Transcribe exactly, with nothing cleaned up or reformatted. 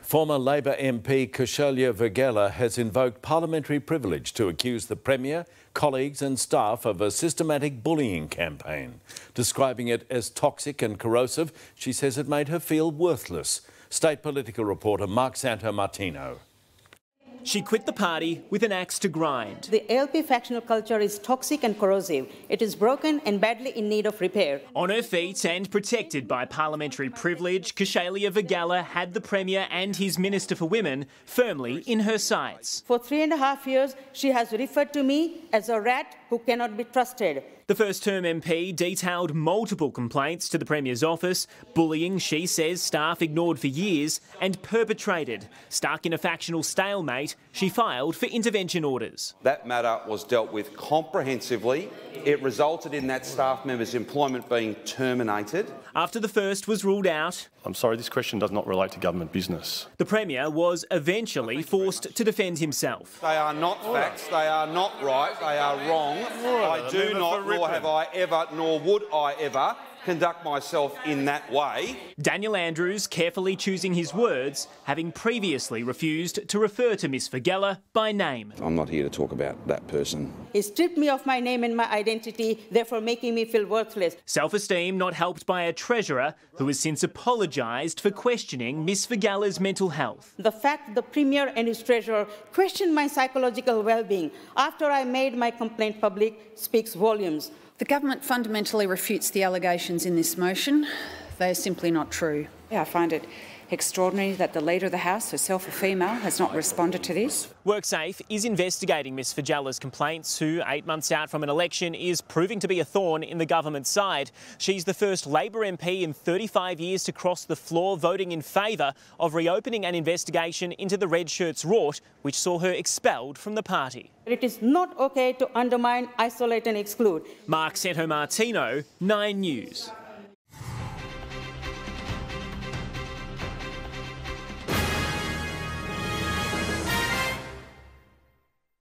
Former Labor M P Koshalia Vaghela has invoked parliamentary privilege to accuse the Premier, colleagues and staff of a systematic bullying campaign. Describing it as toxic and corrosive, she says it made her feel worthless. State political reporter Mark Santomartino. She quit the party with an axe to grind. The A L P factional culture is toxic and corrosive. It is broken and badly in need of repair. On her feet and protected by parliamentary privilege, Koshalia Vaghela had the Premier and his Minister for Women firmly in her sights. For three and a half years, she has referred to me as a rat who cannot be trusted. The first-term M P detailed multiple complaints to the Premier's office, bullying she says staff ignored for years and perpetrated. Stuck in a factional stalemate, she filed for intervention orders. That matter was dealt with comprehensively. It resulted in that staff member's employment being terminated. After the first was ruled out, I'm sorry, this question does not relate to government business. The Premier was eventually forced to defend himself. They are not facts, they are not right, they are wrong. I do not, nor have I ever, nor would I ever, conduct myself in that way. Daniel Andrews carefully choosing his words, having previously refused to refer to Miss Vaghela by name. I'm not here to talk about that person. He stripped me of my name and my identity, therefore making me feel worthless. Self-esteem not helped by a treasurer who has since apologised for questioning Miss Vaghela's mental health. The fact the Premier and his treasurer questioned my psychological well-being after I made my complaint public speaks volumes. The government fundamentally refutes the allegations in this motion. They are simply not true. I find it extraordinary that the Leader of the House, herself a female, has not responded to this. WorkSafe is investigating Miss Vaghela's complaints, who, eight months out from an election, is proving to be a thorn in the government's side. She's the first Labor M P in thirty-five years to cross the floor, voting in favour of reopening an investigation into the red shirts rort, which saw her expelled from the party. It is not okay to undermine, isolate and exclude. Mark Santomartino, Nine News.